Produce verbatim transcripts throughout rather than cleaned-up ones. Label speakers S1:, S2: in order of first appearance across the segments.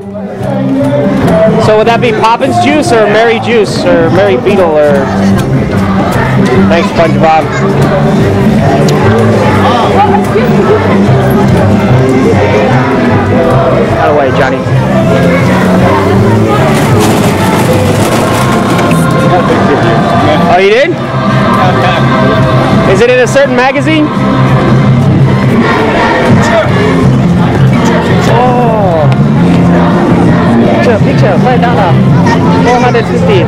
S1: So would that be Poppins Juice or Mary Juice or Mary Beetle or... Thanks, SpongeBob. Out of the way, Johnny. Oh, you did? Is it in a certain magazine? Oh. Picture, picture, five dollars. four hundred fifty.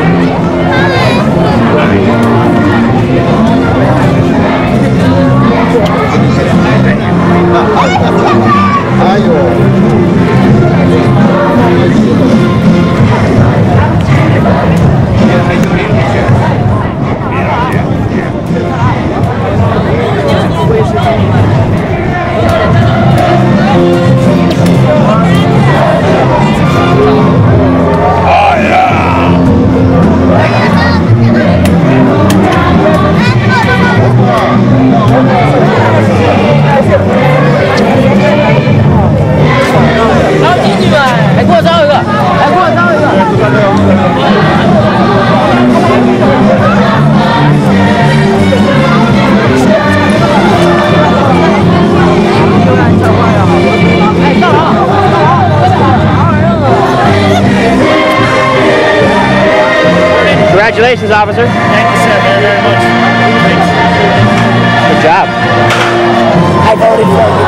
S1: Congratulations, officer.
S2: Thank you, sir, very, very much. Thanks.
S1: Good job.
S3: I voted for you.